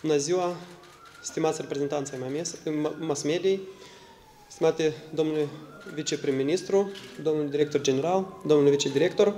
Bună ziua, stimați reprezentanți ai mass mediei, stimate domnule viceprim-ministru, domnule director general, domnule vicedirector.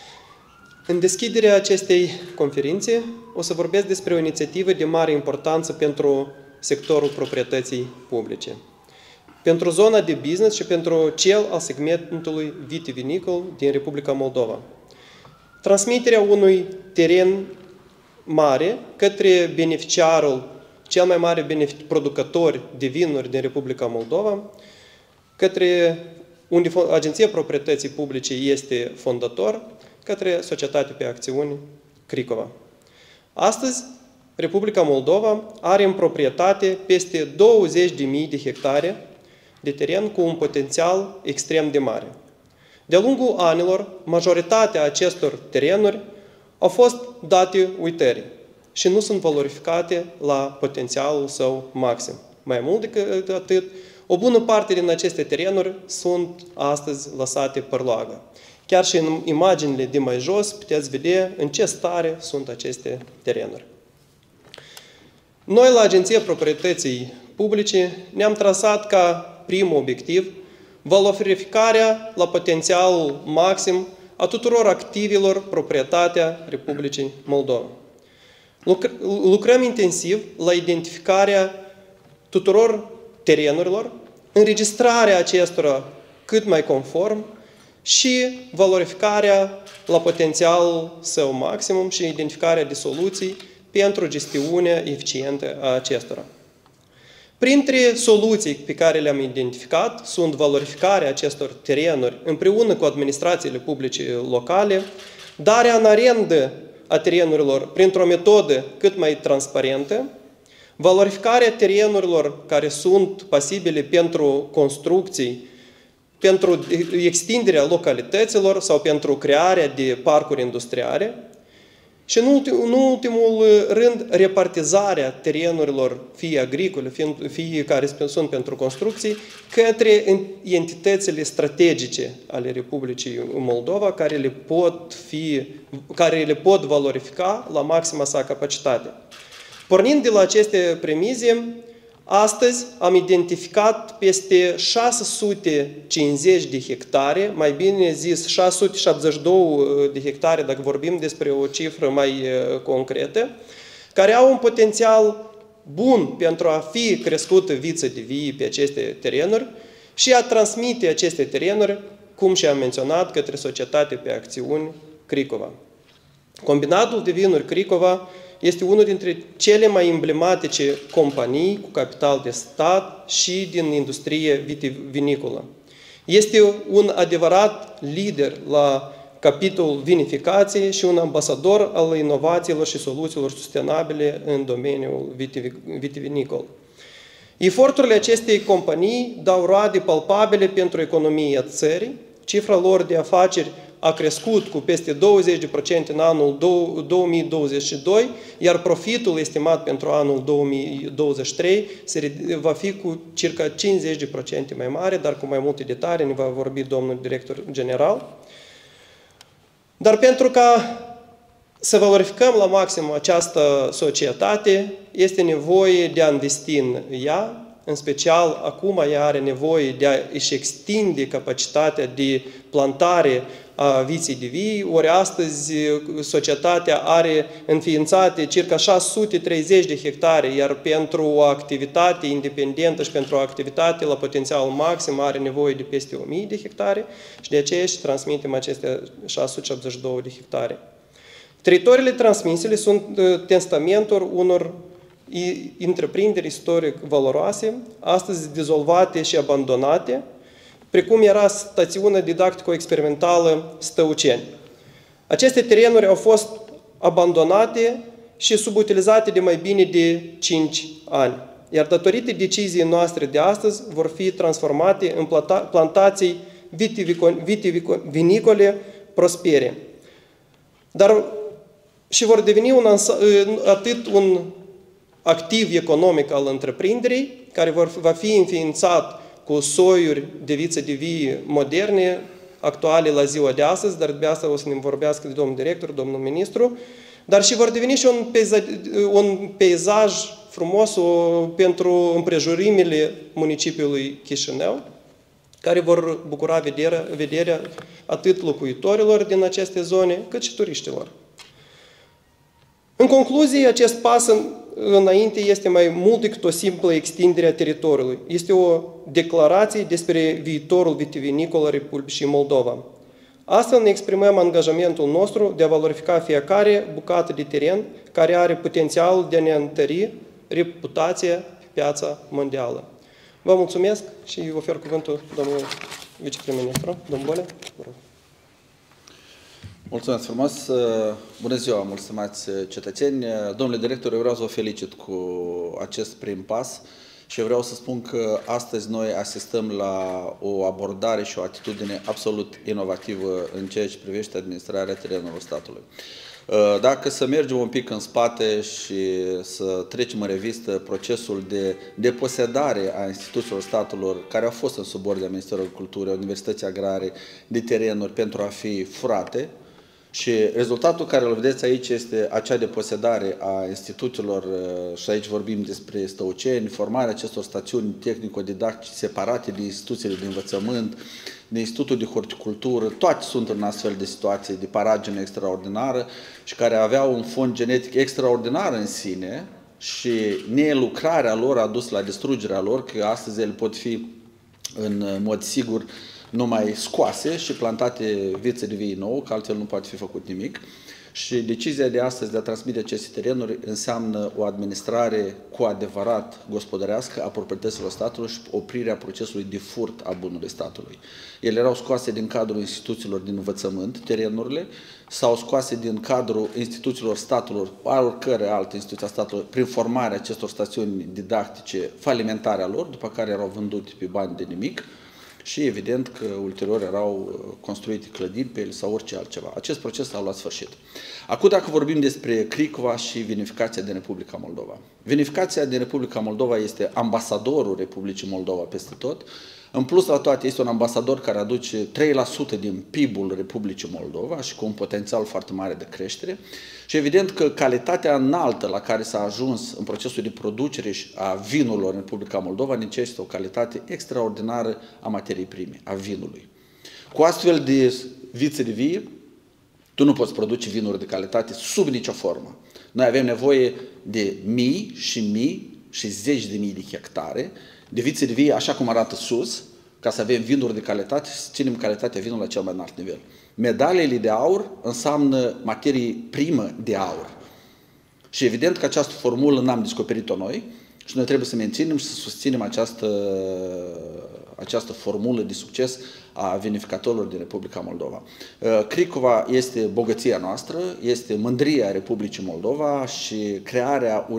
În deschiderea acestei conferințe o să vorbesc despre o inițiativă de mare importanță pentru sectorul proprietății publice, pentru zona de business și pentru cel al segmentului vitivinicol din Republica Moldova. Transmiterea unui teren mare către beneficiarul, cel mai mare producător de vinuri din Republica Moldova, către unde Agenția Proprietății Publice este fondator, către Societatea pe Acțiuni Cricova. Astăzi, Republica Moldova are în proprietate peste 20.000 de hectare de teren cu un potențial extrem de mare. De-a lungul anilor, majoritatea acestor terenuri au fost date uitării și nu sunt valorificate la potențialul său maxim. Mai mult decât atât, o bună parte din aceste terenuri sunt astăzi lăsate părloagă. Chiar și în imaginile de mai jos puteți vedea în ce stare sunt aceste terenuri. Noi la Agenția Proprietății Publice ne-am trasat ca prim obiectiv valorificarea la potențialul maxim a tuturor activelor proprietatea Republicii Moldova. Lucrăm intensiv la identificarea tuturor terenurilor, înregistrarea acestora cât mai conform și valorificarea la potențialul său maximum și identificarea de soluții pentru gestiunea eficientă a acestora. Printre soluții pe care le-am identificat sunt valorificarea acestor terenuri împreună cu administrațiile publice locale, darea în arendă a terenurilor printr-o metodă cât mai transparentă, valorificarea terenurilor care sunt pasibile pentru construcții, pentru extinderea localităților sau pentru crearea de parcuri industriale și, în ultimul rând, repartizarea terenurilor, fie agricole, fie care sunt pentru construcții, către entitățile strategice ale Republicii Moldova, care le pot valorifica la maxima sa capacitate. Pornind de la aceste premize, astăzi am identificat peste 650 de hectare, mai bine zis 672 de hectare, dacă vorbim despre o cifră mai concretă, care au un potențial bun pentru a fi crescută viță de vie pe aceste terenuri și a transmite aceste terenuri, cum și am menționat, către Societatea pe Acțiuni Cricova. Combinatul de vinuri Cricova este unul dintre cele mai emblematice companii cu capital de stat și din industrie vitivinicolă. Este un adevărat lider la capitolul vinificației și un ambasador al inovațiilor și soluțiilor sustenabile în domeniul vitivinicol. Eforturile acestei companii dau roade palpabile pentru economia țării. Cifra lor de afaceri a crescut cu peste 20% în anul 2022, iar profitul estimat pentru anul 2023 va fi cu circa 50% mai mare, dar cu mai multe detalii ne va vorbi domnul director general. Dar pentru ca să valorificăm la maxim această societate, este nevoie de a investi în ea. În special, acum ea are nevoie de a-și extinde capacitatea de plantare a viței de vii, ori astăzi societatea are înființate circa 630 de hectare, iar pentru o activitate independentă și pentru o activitate la potențial maxim are nevoie de peste 1000 de hectare și de aceea și transmitem aceste 682 de hectare. Teritoriile transmisele sunt testamentul unor întreprinderi istoric valoroase, astăzi dizolvate și abandonate, precum era stațiunea didactico-experimentală Stăuceni. Aceste terenuri au fost abandonate și subutilizate de mai bine de 5 ani, iar datorită deciziei noastre de astăzi vor fi transformate în plantații vitivinicole prospere. Dar și vor deveni atât un activ economic al întreprinderii, care va fi înființat cu soiuri de viță de vie moderne, actuale la ziua de astăzi, dar de asta o să ne vorbească domnul director, domnul ministru, dar și vor deveni și un peisaj frumos pentru împrejurimile municipiului Chișinău, care vor bucura vederea atât locuitorilor din aceste zone, cât și turiștilor. În concluzie, acest pas înainte este mai mult decât o simplă extindere a teritoriului. Este o declarație despre viitorul vitivinicol al Republicii Moldova. Astfel ne exprimăm angajamentul nostru de a valorifica fiecare bucată de teren care are potențialul de a ne întări reputația pe piața mondială. Vă mulțumesc și ofer cuvântul domnului viceprim-ministru. Domnul Bolea, vă rog. Mulțumesc frumos! Bună ziua, mulțumați cetățeni! Domnule director, eu vreau să vă felicit cu acest prim pas și vreau să spun că astăzi noi asistăm la o abordare și o atitudine absolut inovativă în ceea ce privește administrarea terenurilor statului. Dacă să mergem un pic în spate și să trecem în revistă procesul de deposedare a instituțiilor statelor care au fost în subordinea Ministerului Culturii, a Universității Agrare, de terenuri pentru a fi furate, și rezultatul care îl vedeți aici este acea deposedare a instituțiilor, și aici vorbim despre stăuceni, formarea acestor stațiuni tehnico-didactice separate din instituțiile de învățământ, de Institutul de Horticultură, toate sunt în astfel de situații de paragină extraordinară și care aveau un fond genetic extraordinar în sine și nelucrarea lor a dus la distrugerea lor, că astăzi ele pot fi în mod sigur numai scoase și plantate vițe de vii nou, că altfel nu poate fi făcut nimic. Și decizia de astăzi de a transmite aceste terenuri înseamnă o administrare cu adevărat gospodărească a proprietăților statului și oprirea procesului de furt a bunului statului. Ele erau scoase din cadrul instituțiilor din învățământ, terenurile, sau scoase din cadrul instituțiilor statelor, a oricărei alte instituții a statului, prin formarea acestor stațiuni didactice, falimentarea lor, după care erau vândute pe bani de nimic. Și evident că ulterior erau construite clădiri pe ele sau orice altceva. Acest proces a luat sfârșit. Acum, dacă vorbim despre Cricova și vinificația din Republica Moldova. Vinificația din Republica Moldova este ambasadorul Republicii Moldova peste tot. În plus la toate, este un ambasador care aduce 3% din PIB-ul Republicii Moldova și cu un potențial foarte mare de creștere. Și evident că calitatea înaltă la care s-a ajuns în procesul de producere a vinurilor în Republica Moldova necesită o calitate extraordinară a materiei prime, a vinului. Cu astfel de vițe de vie, tu nu poți produce vinuri de calitate sub nicio formă. Noi avem nevoie de mii și zeci de mii de hectare de vițe de vie așa cum arată sus, ca să avem vinuri de calitate și să ținem calitatea vinului la cel mai înalt nivel. Medaliile de aur înseamnă materie primă de aur. Și evident că această formulă n-am descoperit-o noi și noi trebuie să menținem și să susținem această formulă de succes a vinificatorilor din Republica Moldova. Cricova este bogăția noastră, este mândria Republicii Moldova și crearea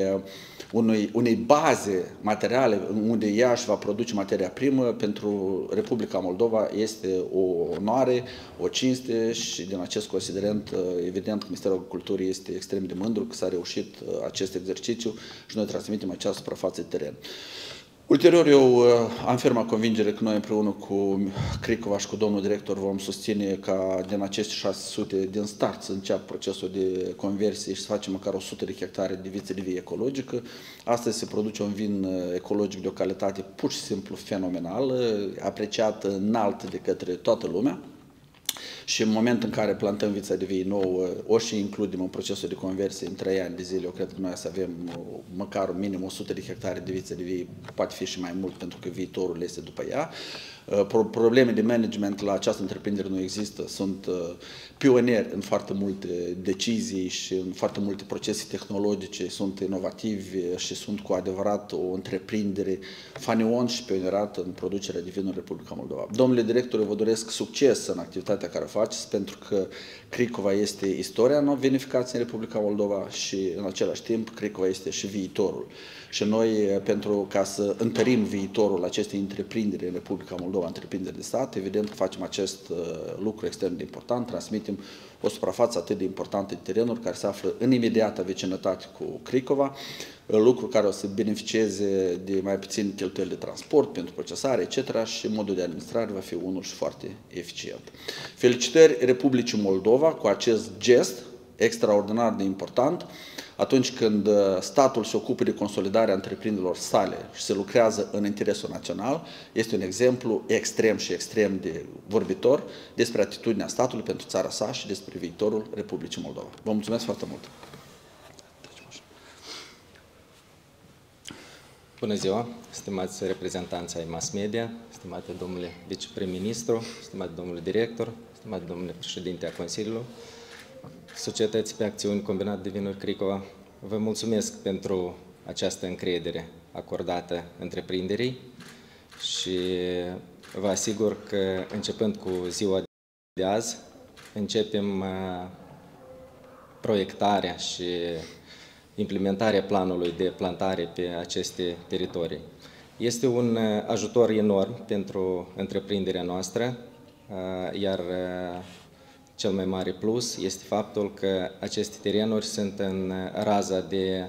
unei baze materiale unde ea își va produce materia primă pentru Republica Moldova este o onoare, o cinste și din acest considerent, evident că Ministerul Culturii este extrem de mândru că s-a reușit acest exercițiu și noi transmitem această suprafață de teren. Ulterior, eu am ferma convingere că noi împreună cu Cricova și cu domnul director vom susține ca din aceste 600 din start să înceapă procesul de conversie și să facem măcar 100 de hectare de viță de vie ecologică. Astăzi se produce un vin ecologic de o calitate pur și simplu fenomenală, apreciat înalt de către toată lumea. Și în momentul în care plantăm vița de vie nouă, o și includem în procesul de conversie în 3 ani de zile, eu cred că noi să avem măcar minim 100 de hectare de viță de vie, poate fi și mai mult pentru că viitorul este după ea. Probleme de management la această întreprindere nu există, sunt pionieri în foarte multe decizii și în foarte multe procese tehnologice, sunt inovativi și sunt cu adevărat o întreprindere fanion și pionierat în producerea de vinuri în Republica Moldova. Domnule director, eu vă doresc succes în activitatea care o faceți, pentru că Cricova este istoria în vinificație în Republica Moldova și în același timp Cricova este și viitorul. Și noi, pentru ca să întărim viitorul acestei întreprinderi în Republica Moldova, întreprinderi de stat, evident că facem acest lucru extrem de important, transmitem o suprafață atât de importantă de terenuri care se află în imediată vecinătate cu Cricova, lucru care o să beneficieze de mai puțin cheltuieli de transport pentru procesare, etc. și modul de administrare va fi unul și foarte eficient. Felicitări Republicii Moldova cu acest gest extraordinar de important atunci când statul se ocupă de consolidarea întreprinderilor sale și se lucrează în interesul național. Este un exemplu extrem și extrem de vorbitor despre atitudinea statului pentru țara sa și despre viitorul Republicii Moldova. Vă mulțumesc foarte mult! Bună ziua, stimați reprezentanți ai mass media, stimate domnule viceprim-ministru, stimate domnule director, stimate domnule președinte a Consiliului Societății pe Acțiuni Combinat de Vinuri Cricova, vă mulțumesc pentru această încredere acordată întreprinderii și vă asigur că începând cu ziua de azi începem proiectarea și implementarea planului de plantare pe aceste teritorii. Este un ajutor enorm pentru întreprinderea noastră, iar cel mai mare plus este faptul că aceste terenuri sunt în raza de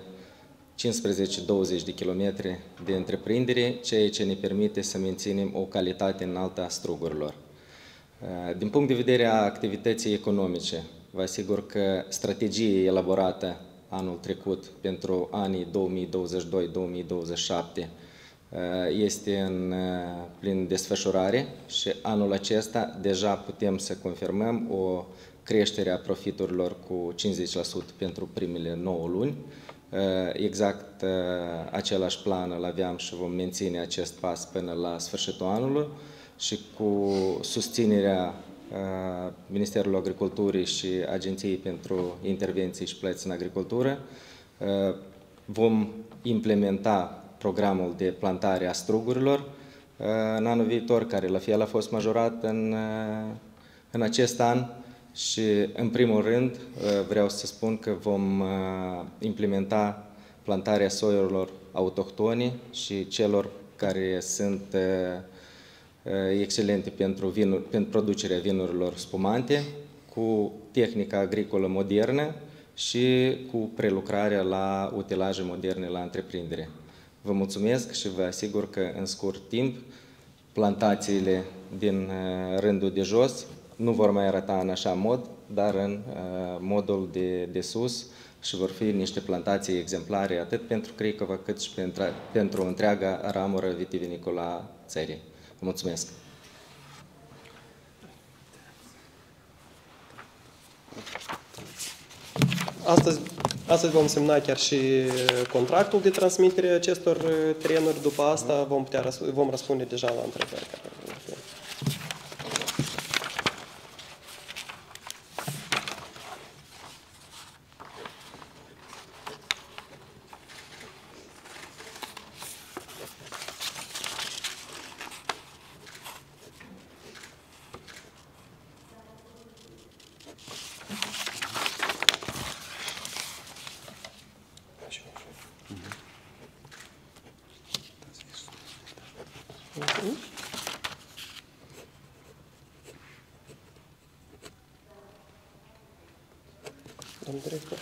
15-20 de kilometri de întreprindere, ceea ce ne permite să menținem o calitate înaltă a strugurilor. Din punct de vedere a activității economice, vă asigur că strategia elaborată anul trecut pentru anii 2022-2027 este în plin desfășurare și anul acesta deja putem să confirmăm o creștere a profiturilor cu 50% pentru primele 9 luni. Exact același plan îl aveam și vom menține acest pas până la sfârșitul anului și cu susținerea Ministerului Agriculturii și Agenției pentru Intervenții și Plăți în Agricultură vom implementa programul de plantare a strugurilor în anul viitor, care la fel a fost majorat în acest an și, în primul rând, vreau să spun că vom implementa plantarea soiurilor autohtone și celor care sunt excelente pentru producerea vinurilor spumante, cu tehnica agricolă modernă și cu prelucrarea la utilaje moderne la întreprindere. Vă mulțumesc și vă asigur că în scurt timp plantațiile din rândul de jos nu vor mai arăta în așa mod, dar în modul de sus și vor fi niște plantații exemplare atât pentru Cricova cât și pentru întreaga ramură vitivinicolă a țării. Vă mulțumesc! Astăzi vom semna chiar și contractul de transmitere a acestor terenuri. După asta vom răspunde deja la întrebări. Domnul director.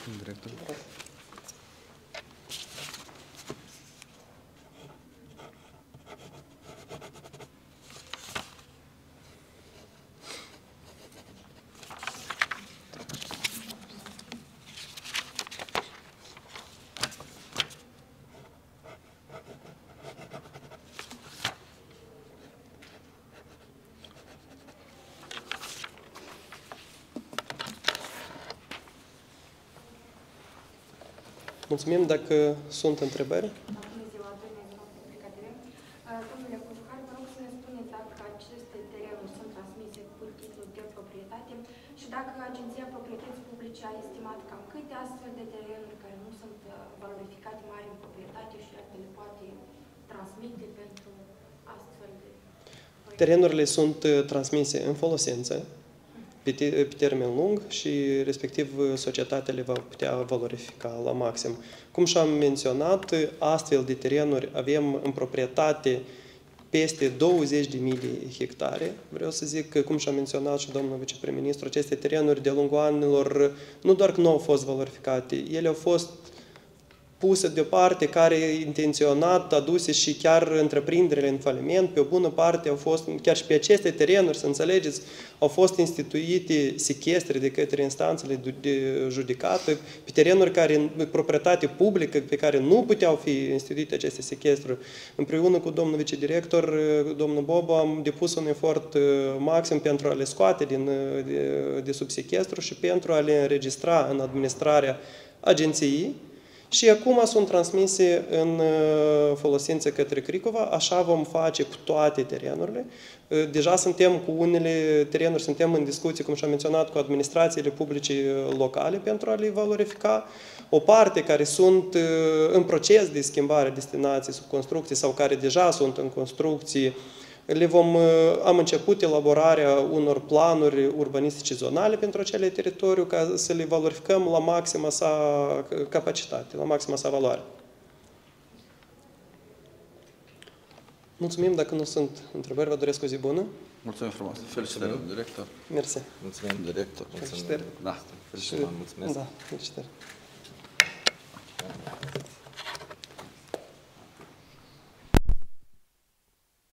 Mulțumim. Dacă sunt întrebări? Bună ziua, domnule Cojucar, vă rog să ne spuneți dacă aceste terenuri sunt transmise cu titlul de proprietate și dacă Agenția Proprietății Publice a estimat cam câte astfel de terenuri care nu sunt valorificate mari în proprietate și le poate transmite pentru astfel de proiecte. Terenurile sunt transmise în folosință pe termen lung și respectiv societatea le va putea valorifica la maxim. Cum și-am menționat, astfel de terenuri avem în proprietate peste 20.000 de hectare. Vreau să zic că, cum și-a menționat și domnul viceprim-ministru, aceste terenuri de-a lungul anilor nu doar că nu au fost valorificate, ele au fost puse deoparte, care intenționat aduse și chiar întreprinderile în faliment, pe o bună parte au fost, chiar și pe aceste terenuri, să înțelegeți, au fost instituite sechestre de către instanțele de judecată, pe terenuri care, proprietate publică, pe care nu puteau fi instituite aceste sechestre. Împreună cu domnul vicedirector, domnul Bobo, am depus un efort maxim pentru a le scoate de sub sechestru și pentru a le înregistra în administrarea agenției. Și acum sunt transmise în folosință către Cricova, așa vom face cu toate terenurile. Deja suntem cu unele terenuri, suntem în discuții, cum și-am menționat, cu administrațiile publice locale pentru a le valorifica. O parte care sunt în proces de schimbare destinației sub construcții sau care deja sunt în construcții, am început elaborarea unor planuri urbanistice zonale pentru acele teritorii ca să le valorificăm la maxima sa capacitate, la maxima sa valoare. Mulțumim, dacă nu sunt întrebări, vă doresc o zi bună. Mulțumim frumos. Felicitări, director. Mersi. Mulțumim, Director. Felicitări. Da. Felicitări. Mulțumesc. Da, felicitări.